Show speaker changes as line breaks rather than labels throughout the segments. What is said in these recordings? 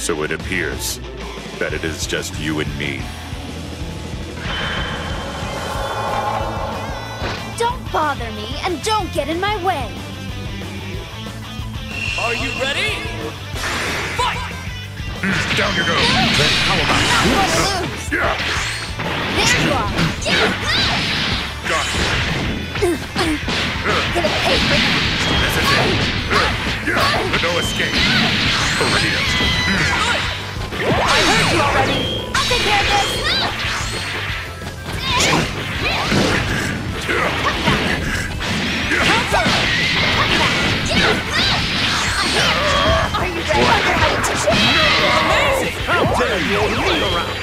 So it appears that it is just you and me.
Don't bother me and don't get in my way.
Are you ready? Fight!
Down you go!
Then how about I'm not going to lose.
Yeah!
There you are.
Got it!
Gonna pay for that.
This is it! Yeah! No escape! Brilliant!
I heard you already. I'll take care of this. Are you ready?
Amazing! How dare you order me around?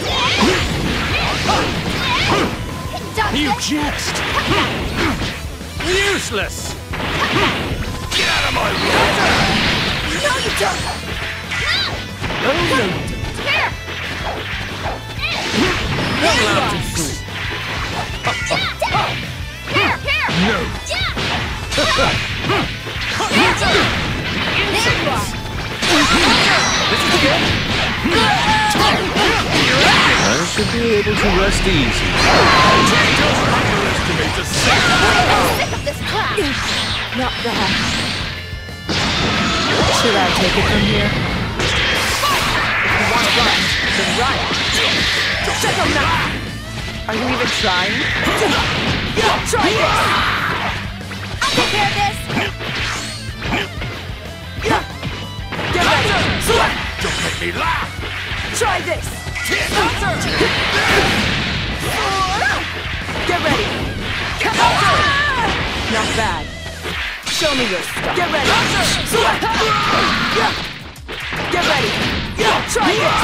You
jest! Useless!
Get out of my way!
No, you don't.
No, no.
Here.
Not allowed too soon.
Here.
No!
There you are.
This is the end.
I should be able to rest easy.
Don't underestimate the
I'm sick of this crap.
Not bad. Should I take it from here? If you want to run, then run. Shut them now! Are you even trying? Try this!
I'll take care of this.
Get ready!
Don't make me laugh!
Try this! Get ready! Not bad. Show me your stuff. Get ready! Get ready! Try this!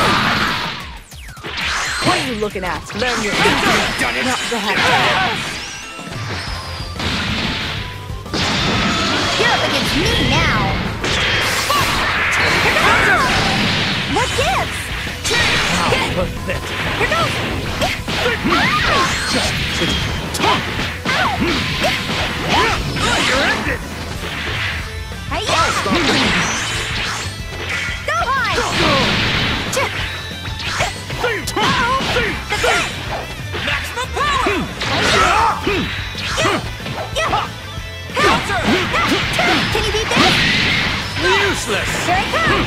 What are you looking at? Learn your Not bad.
You're up against me now. What gives?
Pathetic.
Here goes.
You're ended!
Hi-ya! Go high!
Maximum power!
Can you beat this?
Useless!
Here I come!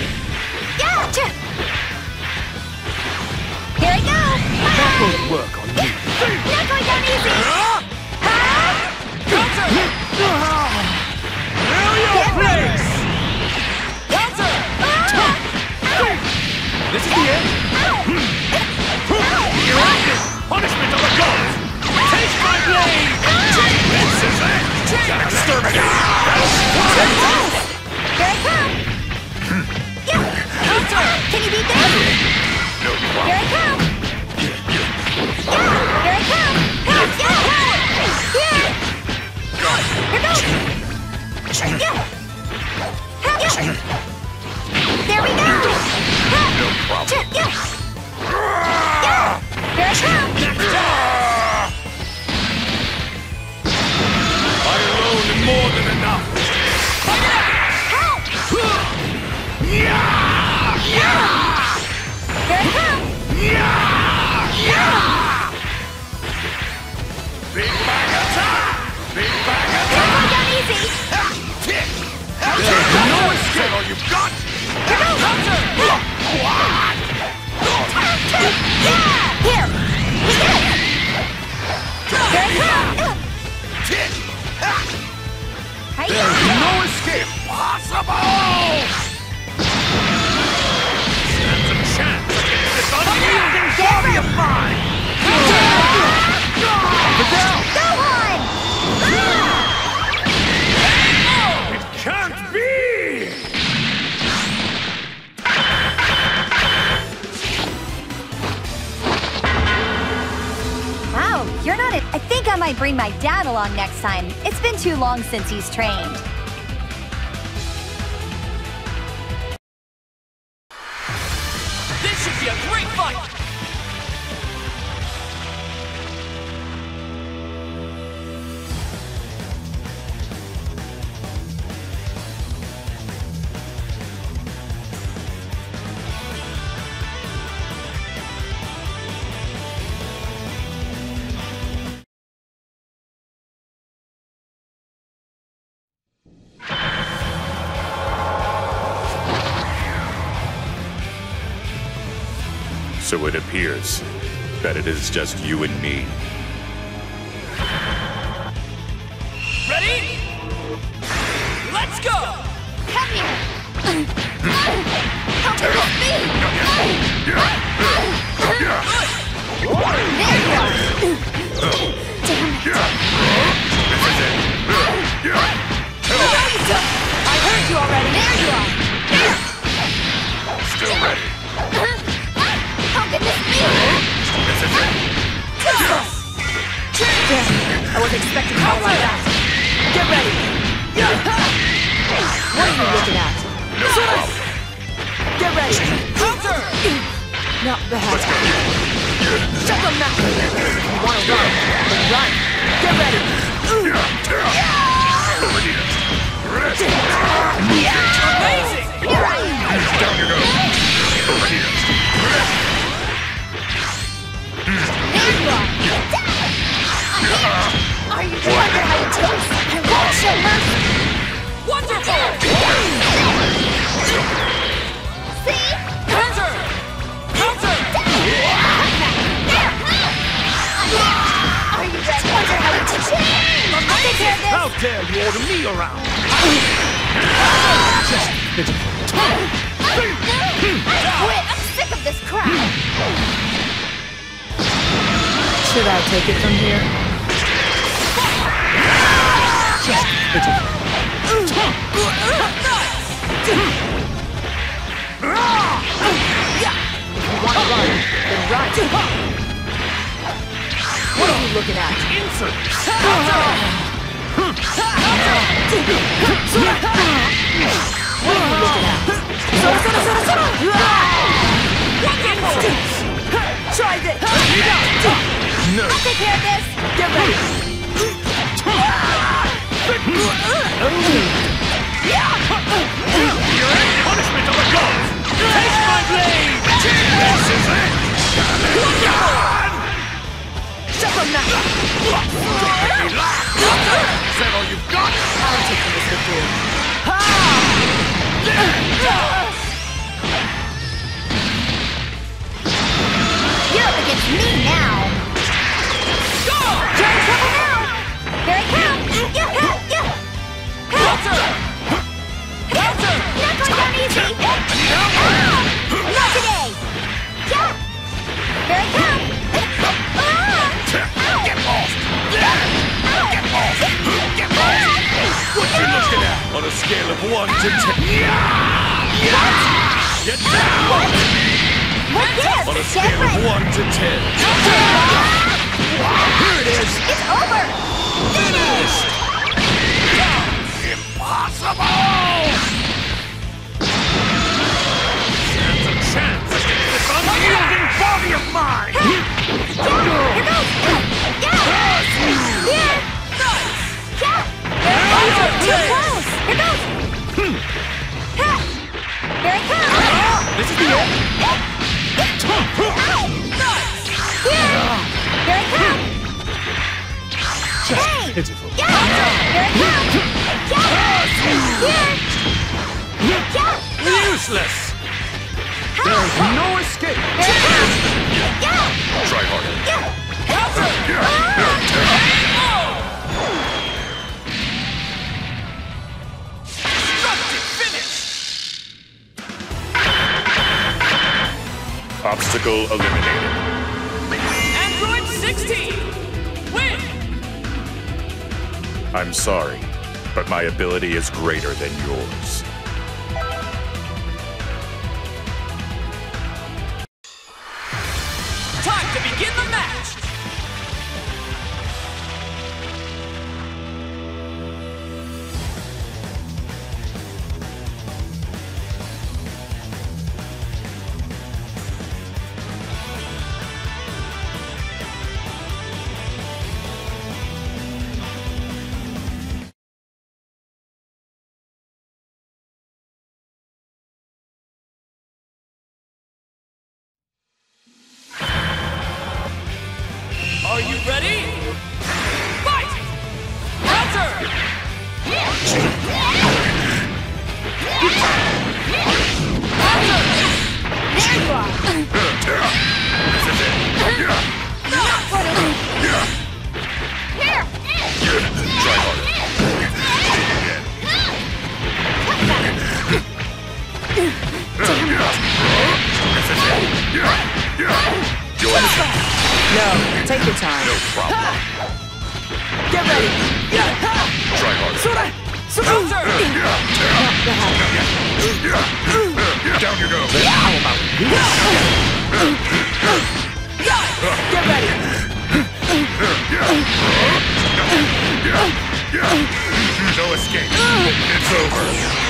Here I go!
That won't work on you.
Not going down easy!
Know your place! This is the end. You're ended! Punishment of the gods! Take my blade!
This is it! Gotta exterminate!
Here I come! Can you beat this?
No problem.
Here I come! Here I come! There we go!
No problem.
Here I come!
I alone am more than enough!
Help! Here I come!
Big bang attack! Big bang
Not
attack!
going down easy!
There's no escape! All you've got!
Here! Here I come!
There's no escape possible! Stand a chance against this unyielding body of mine!
Go on!
It can't be!
Wow, you're not it. I think I might bring my dad along next time. It's been too long since he's trained.
This should be a great fight!
So it appears that it is just you and me.
Ready? Let's go!
Come here! How can this be? There you are! Damn it!
I heard you already.
There you are!
Still ready.
How can this be?
This is it.
Damn, I wasn't expecting power like that. Get ready. What are you looking at?
No problem.
Get ready.
Counter!
Not bad.
Shut them now!
You want to run, then run. Get ready.
Amazing!
Here I am!
Down you go.
There you are! Are you wondering how it tastes? I won't show mercy!
Wonderful!
See?
Counter! Counter!
Are you ready? Wonder how you teach it? I'll take care of this!
How dare you order me around?
Quit! I'm sick of this crap!
Should I take it from here? If you want to run, then run. What are you looking at?
Insert!
What are you looking at? Try this!
No.
I'll take care of this!
Get ready!
Punishment of the gods! Take my blade! This is it!
Shut them now!
Is that all you've got?
I'm taking this with you.
You're up against me now!
Go!
You're in trouble now! Here I come!
Counter! Counter!
Not going down easy! Not today! Yeah! Here I come!
Get lost! Get lost! Get lost! What you looking at? On a scale of 1 to 10. Get down!
What gives?
On a scale of 1 to 10. Here it is!
It's over! Finished!
Impossible!
There's a chance against this unyielding body of mine!
Here goes! Yeah! Here! Yeah! Too close! Here goes! Ha! Here I come!
This is the end!
Here! Here I come! Hey!
Pitiful.
Yeah! Here I come! Yeah! Here! Yeah!
Useless!
There's
No escape!
Here I come! Yeah!
Try harder.
Yeah!
Destructive finish!
Obstacle eliminated.
Android 16! Win!
I'm sorry, but my ability is greater than yours.
Time to begin the match! Are you ready? Fight! Counter! Counter!
There you are!
Try harder. Down you go.
How about this?
Get ready.
No escape. It's over.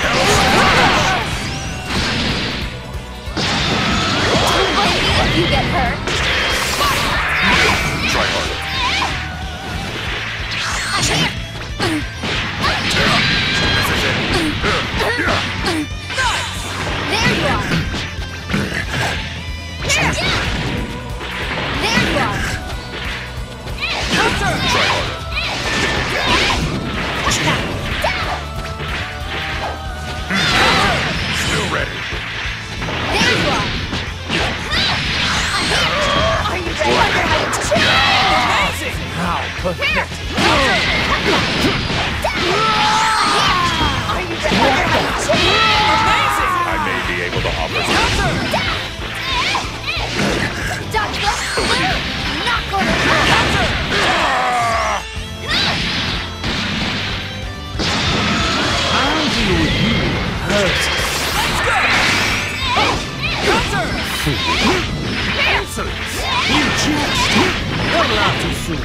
Don't blame me if you get hurt.
Try harder. This is it.
There you are. There you are.
Try harder. Still ready.
There you are. Are you ready?
Amazing.
How pathetic.
Are you ready?
Amazing.
I may be able to offer some.
Doctor, not going to
I'll deal with you first. Insolence. You just. Don't laugh too soon.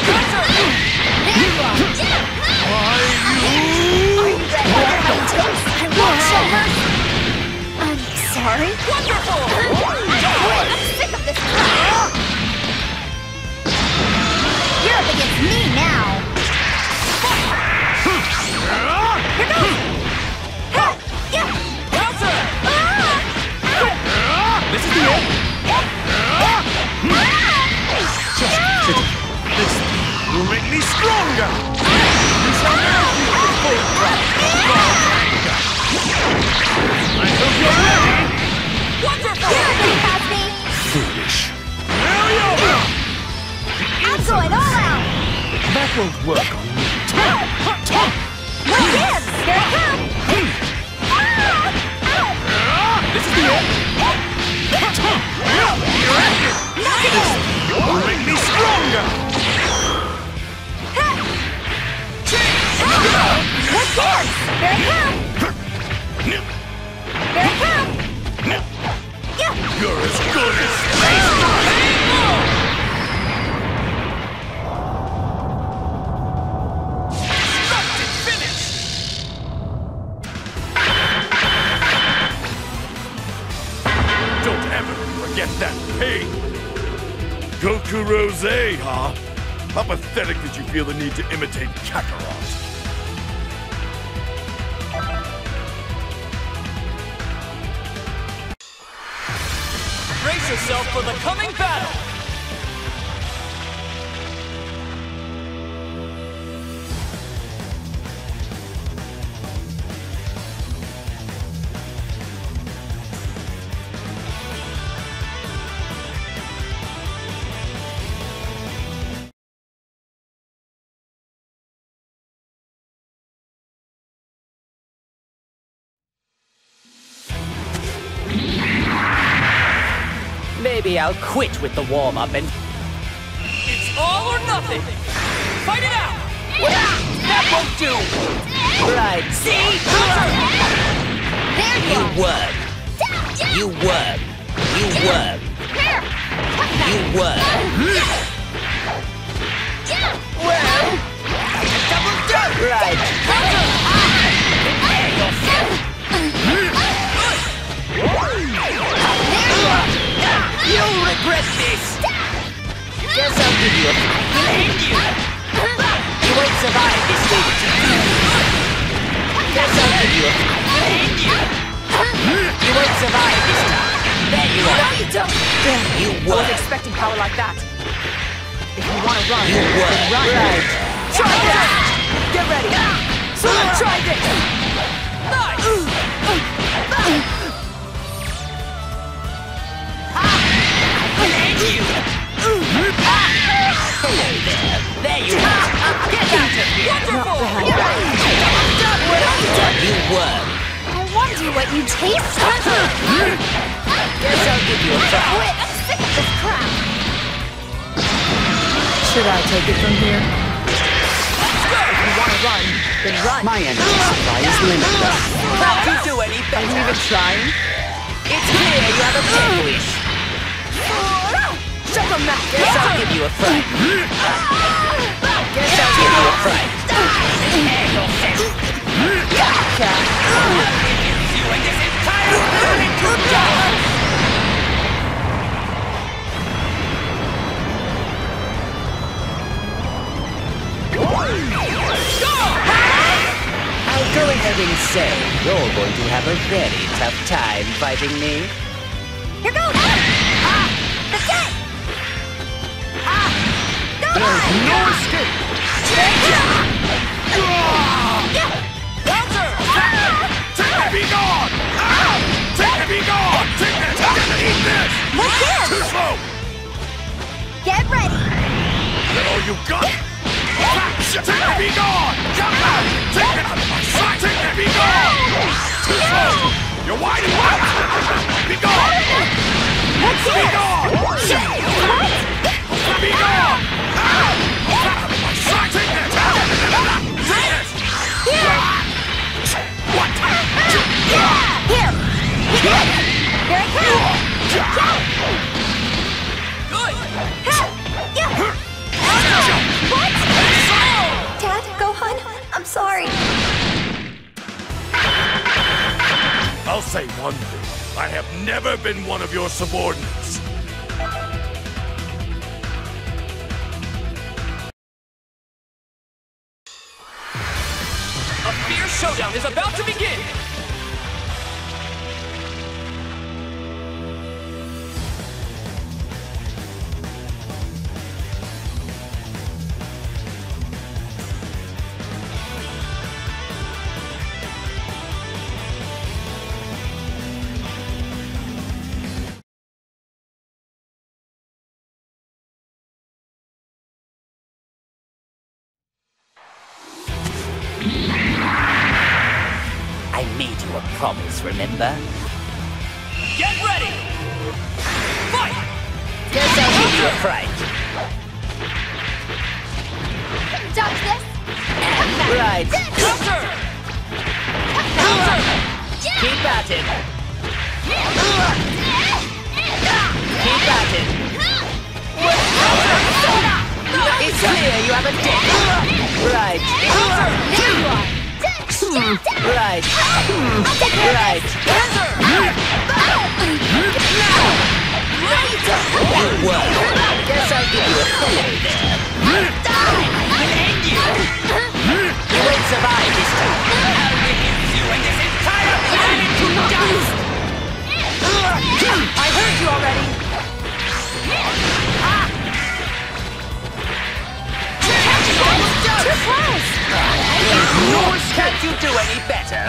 I'm sorry. Wonderful! I'm sick of this crap. You're up against me now. Here goes!
This is the end. This will make me stronger. You shall now feel the full wrath of Lord anger. I hope you're ready.
Wonderful! Here it has me.
Foolish.
I'm going all out.
That won't work on me.
Well, yes, here it comes.
This is the end. This will make me stronger.
Here it comes. Here it comes.
You're as good as Don't ever forget that pain. Goku Rose, huh? How pathetic that you feel the need to imitate Kakarot.
Brace yourself for the coming battle!
Maybe I'll quit with the warm-up and...
It's all or nothing! Fight it out!
That won't do! Right, see?
There you are.
work. You work. You work. You work. Well, double dip! Right. Prepare yourself. You'll regret this! Guess I'll give you a fight. You won't survive this day. Guess I'll give you a fight. You won't survive this time. There you are.
No, you don't.
You I work. wasn't expecting power like that. If you want to run,
You work.
then run.
Right.
Try this! Get ready! So try this! There you are! Get out of here! Wonderful! You work!
I wonder what you taste like.
Guess I'll give you a try.
Quit! I'm sick of this crap.
Should I take it from here? you want to run, then run.
My energy supply is limitless.
Can't you do any better? Are you even trying? It's clear you have a death wish. Shut them now. Guess I'll give you a fright. Guess I'll give you a fright. Gotcha. You and this entire planet to die. I'll go ahead and say you're going to have a very tough time fighting me.
Here goes! That's it! Go
There's no escape!
Take it, be gone! Take it, be gone! Take it! Eat this!
What gives?
Too slow!
Get ready!
Is that all you got? Take it, be gone! Come on! Take it! Take it, be gone! Too slow! You're wide and wide! Be gone!
What's
Be
this?
gone!
What?
Be gone! Take it! Take it!
Here!
What?
Here! Here it comes! What? Dad, Gohan, I'm sorry.
I'll say one thing. I have never been one of your subordinates.
A fierce showdown is about to begin!
I made you a promise, remember?
Get ready! Fight!
Guess I'll give you a fright.
Dodge this.
Right.
Counter!
Keep at it. Keep at it. It's clear you have a dick. Right.
There you are.
Right. Right. Good work. Guess I'll give you a fillet there. I'll end you. You won't survive this time. I'll reduce you and this entire planet to dust. I heard you already.
Too close.
Can't you do any better?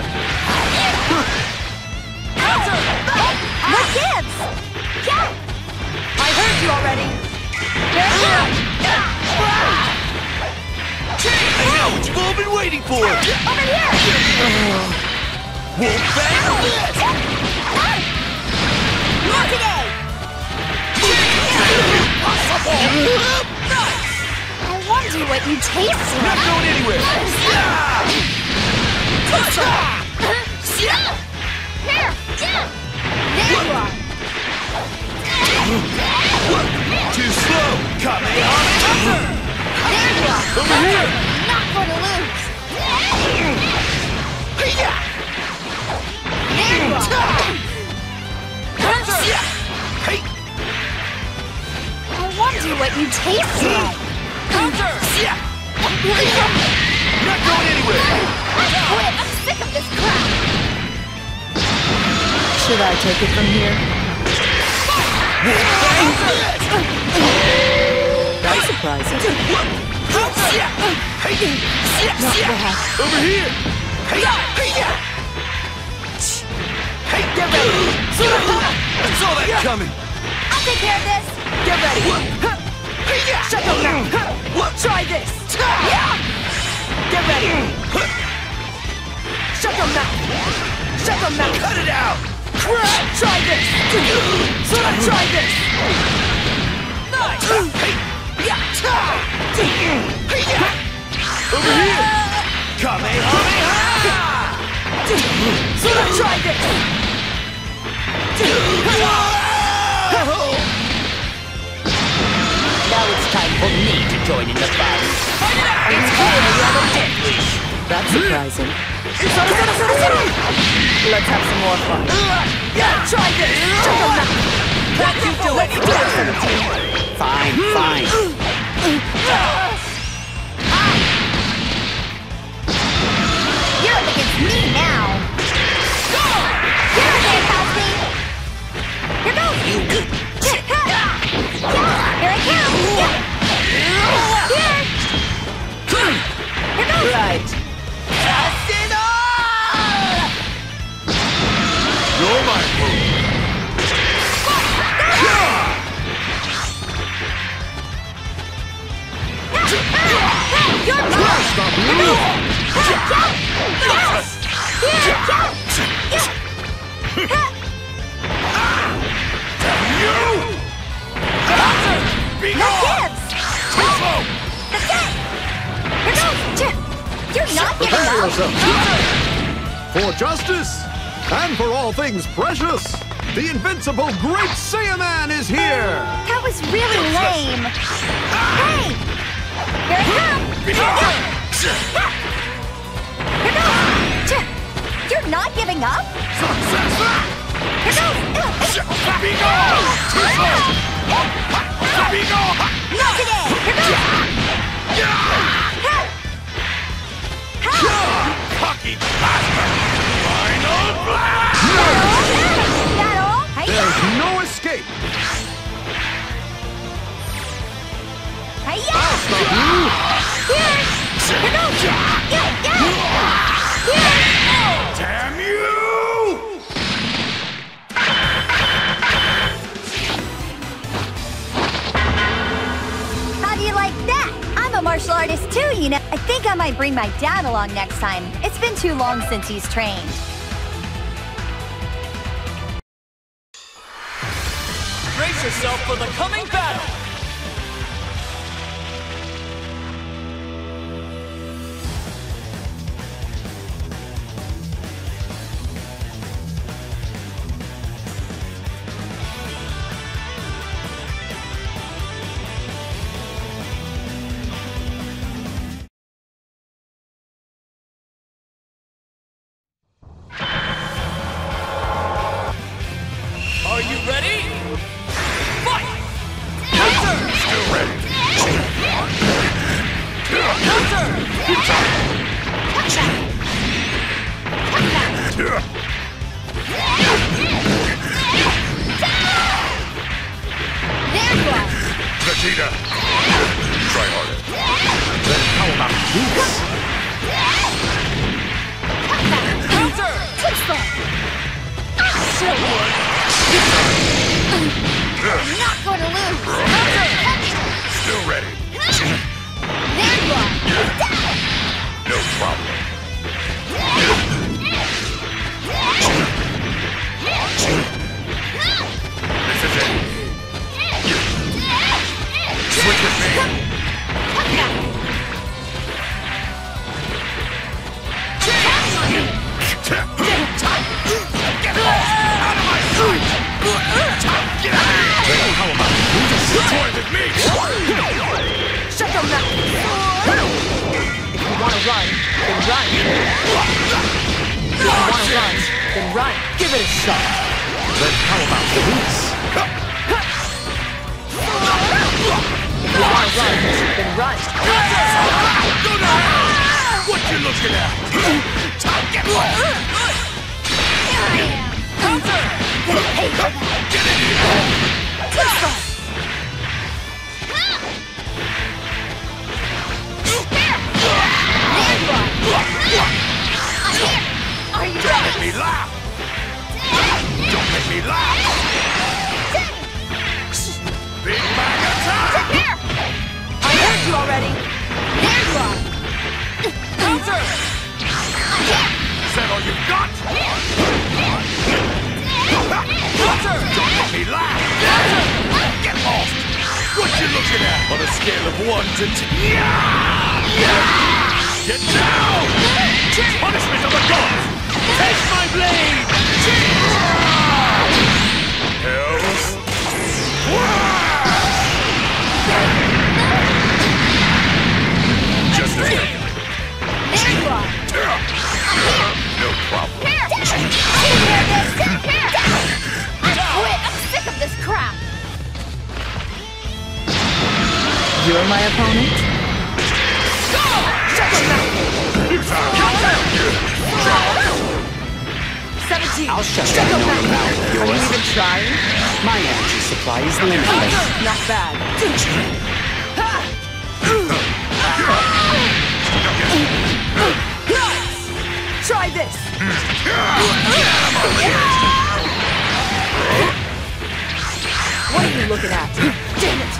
What gives? Yeah.
I heard you already.
Here it comes.
I know what you've all been waiting for!
Over here.
Wolf Bang!
Not today. I wonder what you taste
Not
like.
going anywhere!
Here. There you are.
Too slow! Kamehameha!
There you are.
Over here!
Not going to lose. There you are.
Hey!
I wonder what you taste like.
Not going anywhere!
Quit. I'm sick of this crap.
Should I take it from here? That's surprising. Not bad.
Over here! Hey! Hey! Get ready! I saw that coming!
I'll take care of this.
Get ready. Shut up now. Try this. Get ready. Shut up now. Shut up now.
Cut it out!
Try this. Try this.
Over here!
So let's try this! Now it's time for me to join in the fun. It's clear you have a death wish.
That's surprising.
Let's have some more fun. Yeah, try this! Can't you do it?
Fine, fine.
You're up against me now. Here it Cosby. Here goes. Here I come. Here. Here goes.
Right. Cast it all!
You're my move.
You're mine.
Be
No
gone!
kids.
Too slow!
That's it. Here goes. You're not giving
Prepare
up.
yourself. For justice and for all things precious, the invincible Great Saiyaman is here!
That was really lame. Hey! Here I come!
Be gone!
Here goes! You're not giving up? Here goes!
Be gone! Too slow! Be gone!
Not today! Here goes!
Cocky bastard! Final blast!
That all?
There's no escape!
Hiya!
Stop you!
Here! Here goes! Here!
Damn you!
How do you like that? I'm a martial artist too, you know. I think I might bring my dad along next time. It's been too long since he's trained.
Brace yourself for the coming battle! Are you ready? Fight!
Still ready.
There you are!
Vegeta! Try harder.
Then how about this?
I'm not going to lose!
Still ready.
There you are!
No problem. This is it. Switch with me. Get off! Out of my sight! Get out of here!
Then how about this?
Toy with me!
Shut your mouth! If you want to run, then run. If you want to run, then run. Give it a shot.
Then how about this?
If you want to run, then run.
Go to hell! What you looking at? Get off! Get in here!
Are you
Don't
ready?
make me laugh! Don't make me laugh! Big bag attack!
Here!
I heard you already.
There you are!
Counter!
Is that all you've got?
Counter!
Don't make me laugh! Get lost! What you looking at? On a scale of 1 to 10. Get down!
Punishment of the gods! Take my blade!
Hells. Just as
There you are.
no problem.
Here. Quit. I'm sick of this crap.
You're my opponent?
Shut your mouth. 17.
I'll shut your mouth. Are you even trying? My energy supply is limitless. Not bad.
Try this. What are you looking at? Damn it.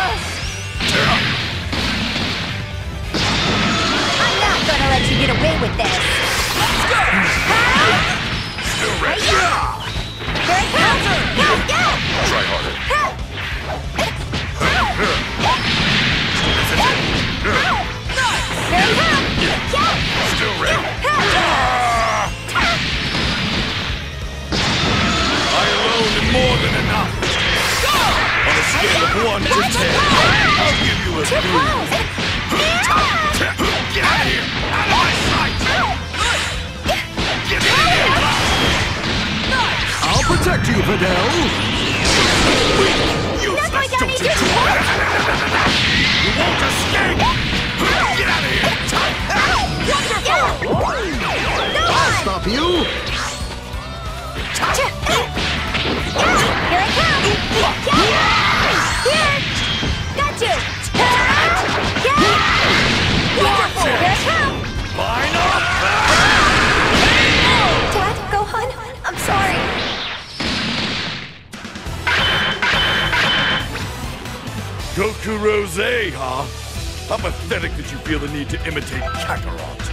I'm not gonna let you get away with this. Let's go.
Still ready?
Here it comes. Go, go.
Try harder.
Here it comes. Go.
Still ready? I alone am more than enough. On a scale of 1 to 10, I'll give you a 3. Get out of here! Out of my sight! Get in here!
I'll protect you, Videl!
That's like I need to
You won't escape! Get out of here!
I'll stop you!
Here I come! Here! Got you! Wonderful! Here I come!
Line up!
Dad, Gohan, I'm sorry.
Goku Rose, huh? How pathetic that you feel the need to imitate Kakarot.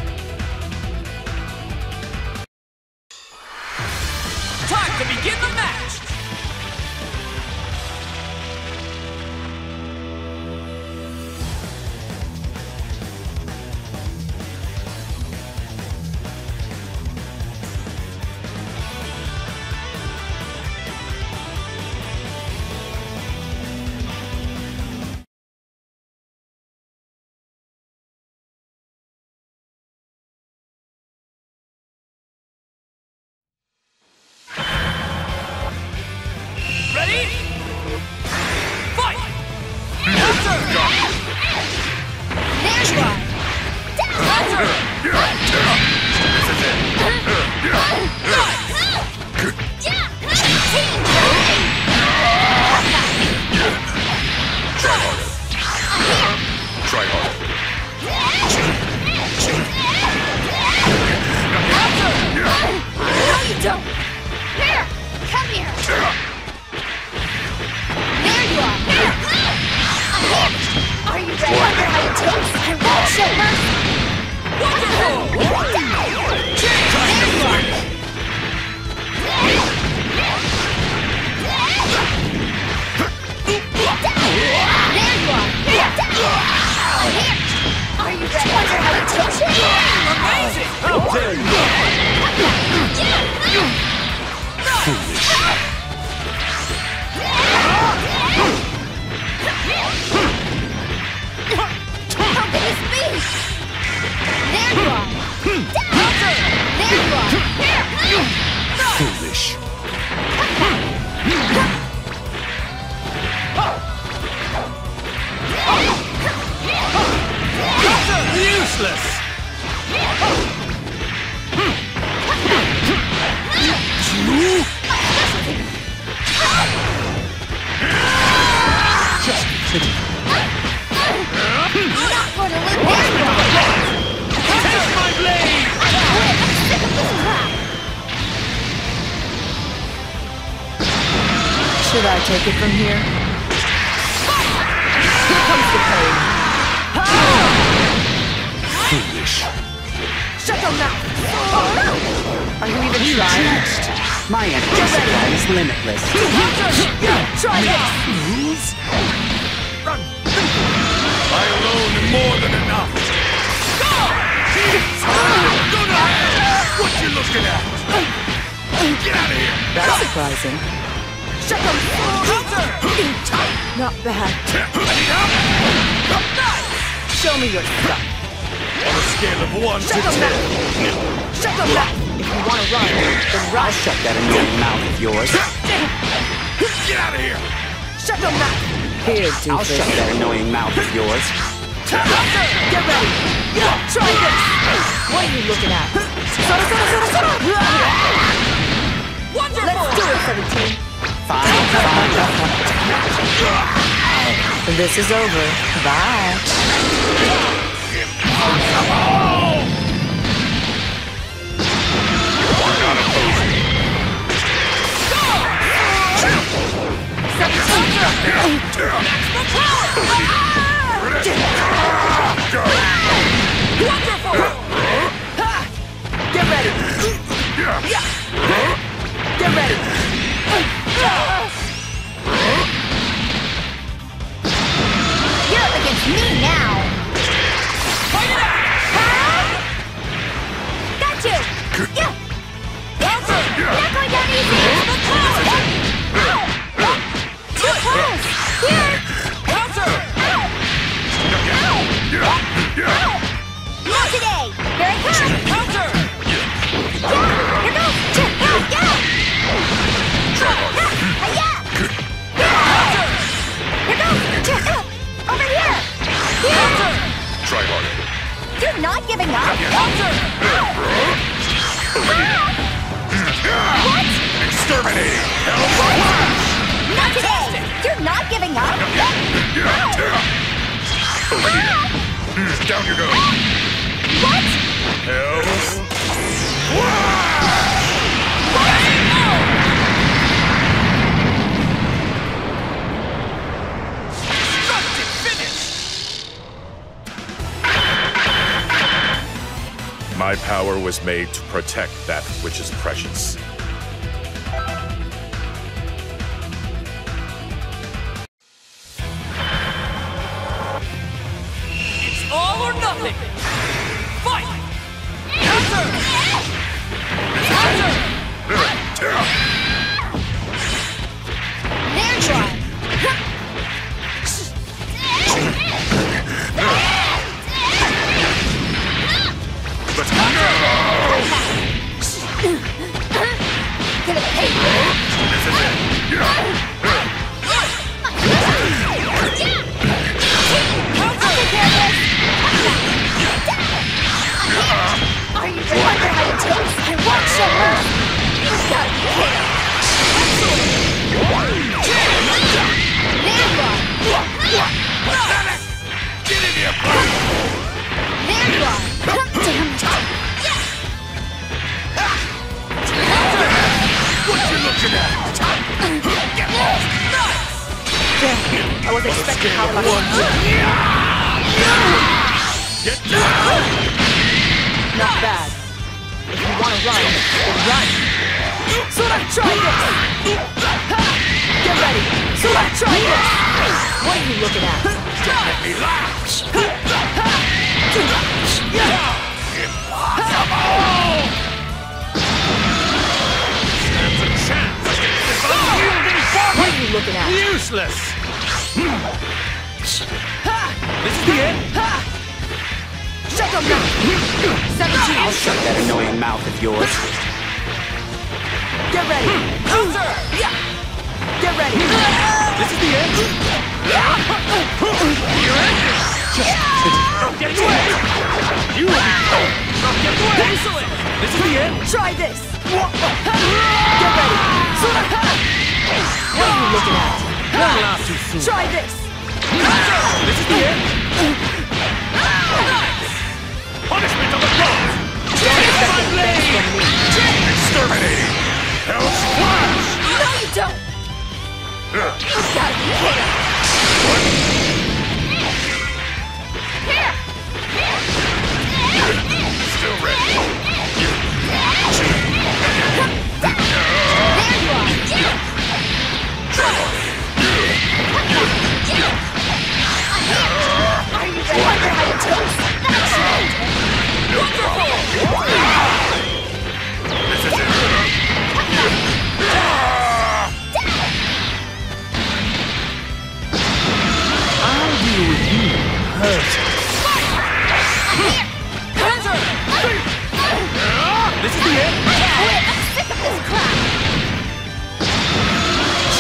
Time to begin the match! Ready? Fight! Counter!
There you are!
Counter!
Try harder. Try harder.
No, you don't! Here! Come here! There you are! Are you ready? Wonder how it tastes? I won't show mercy!
Wonderful!
There you are! There you are! Here! Are you ready? Wonder how it tastes?
Amazing!
How dare you!
How can this be? There you are! There you are!
Foolish.
Useless! Just kidding.
Not for the loot! There you are!
Take my blade!
Quit! I'm sick of this crap!
Should I take it from here? Here comes the pain.
Foolish.
Shut your mouth!
Are you even trying? My energy supply is limitless.
Try this!
I alone am more than enough. Go to hell! What you
surprising.
Shut them! Counter!
Not bad. Show me your stuff.
On a scale of 1 to 10.
Shut them up!
If you want to run, then run.
I'll shut that annoying mouth of yours.
Get out of here!
Shut them up!
Here,
I'll
doofus.
shut that annoying mouth of yours.
Get ready. Try this. What are you looking at?
Wonderful!
Let's do it, 17.
Fine.
This is over. Bye. Get ready. Get ready.
You're up against me now. Fight it out! Got you! Yeah! Not going down easy! Too close! Here! Not today! Here I come! Yeah! Here goes! Yeah! Here goes! Over here!
Try harder.
You're not giving up! What?
Exterminating!
Not today! You're not giving up!
Down you go!
What?
Hells! My power was made to protect that which is precious.
It's all or nothing! Fight! Counter! Counter!
There you are!
Let's go!
Gonna pay you!
This is it!
I'll take care of this! Are you ready? Wonder how it tastes? I won't show her! You gotta be kidding! There you are!
Get in here, bud!
There you are! Damn it!
What you looking at? Get lost!
I was expecting how much.
Get down!
Not bad. If you want to run, then run. So let's try this. Get ready. So let's try this. What are you looking at?
Don't let me laugh! Impossible!
Stands a chance against this unyielding
What
body!
are you looking at?
Useless! This is the end!
Shut them down. 17.
I'll shut that annoying mouth of yours.
Get ready.
Counter!
Get ready.
This is the end! You're ended! Not getting away! You will be cold! Not getting away! Excellent! This is the end!
Try this. Get ready. What are you looking at?
Don't laugh too soon!
Try this.
This is the end! Punishment of the gods! Take my blade!
Exterminating! Hell's flash!
No, you don't! You gotta be kidding! Here!
Still ready!
There you are! Are you ready?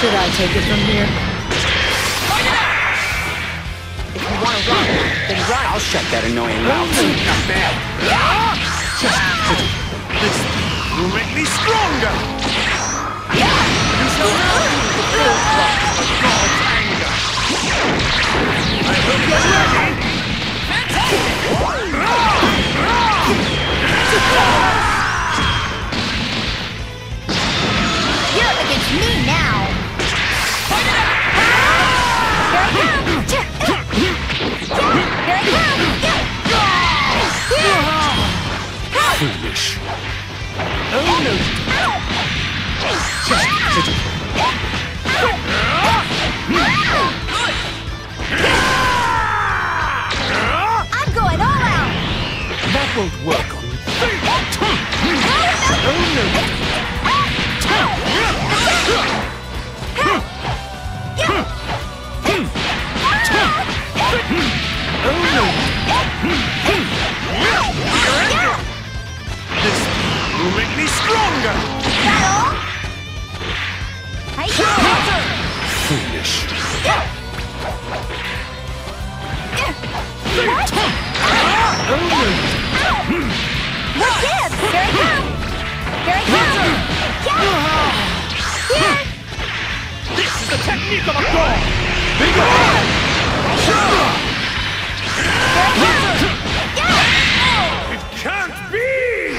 Should I take it from here? If you want to run, then run.
I'll shut that annoying mouth. Not bad.
This will make me stronger! You shall now feel the full brunt of God's anger! I hope you're ready!
You're up against me now. Here I come. Here I come.
Foolish.
Oh no!
I'm going all out.
That won't work on me. Oh no! This will make me stronger!
Foolish.
What gives? Here I come. Here I come. Here.
This is the technique of a god! Big eye! It can't be!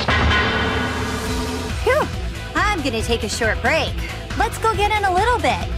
Phew. I'm gonna take a short break. Let's go get in a little bit.